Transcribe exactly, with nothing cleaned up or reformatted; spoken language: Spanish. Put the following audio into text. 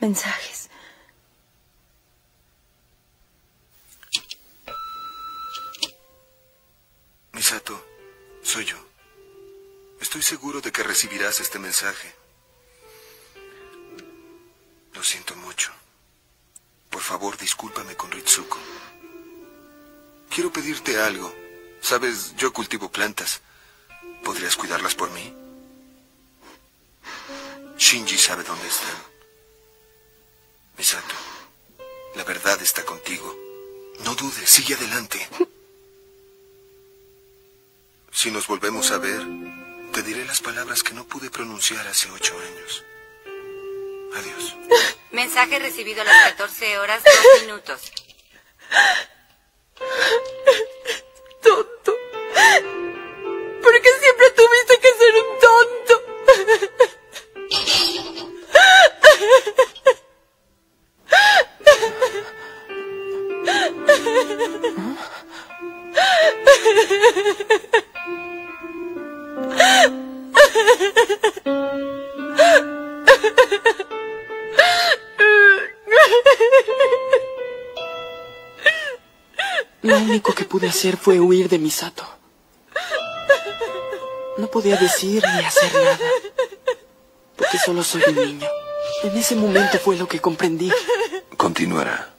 mensajes. Misato, soy yo. Estoy seguro de que recibirás este mensaje. Lo siento mucho. Por favor, discúlpame con Ritsuko. Quiero pedirte algo. Sabes, yo cultivo plantas. ¿Podrías cuidarlas por mí? Shinji sabe dónde están. Misato, la verdad está contigo. No dudes, sigue adelante. Si nos volvemos a ver, te diré las palabras que no pude pronunciar hace ocho años. Adiós. Mensaje recibido a las catorce horas, dos minutos. Tonto. ¿Por qué siempre tuviste que ser un tonto? Lo único que pude hacer fue huir de Misato. No podía decir ni hacer nada, porque solo soy un niño. En ese momento fue lo que comprendí. Continuará.